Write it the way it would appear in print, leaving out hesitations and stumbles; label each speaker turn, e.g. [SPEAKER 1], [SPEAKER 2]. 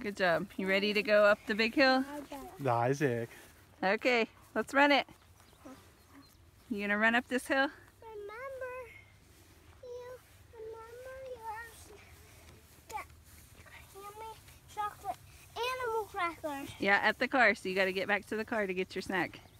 [SPEAKER 1] Good job. You ready to go up the big hill?
[SPEAKER 2] Isaac.
[SPEAKER 1] Okay, let's run it. You gonna run up this hill?
[SPEAKER 3] Remember you asked that yummy chocolate animal crackers.
[SPEAKER 1] Yeah, at the car. So you got to get back to the car to get your snack.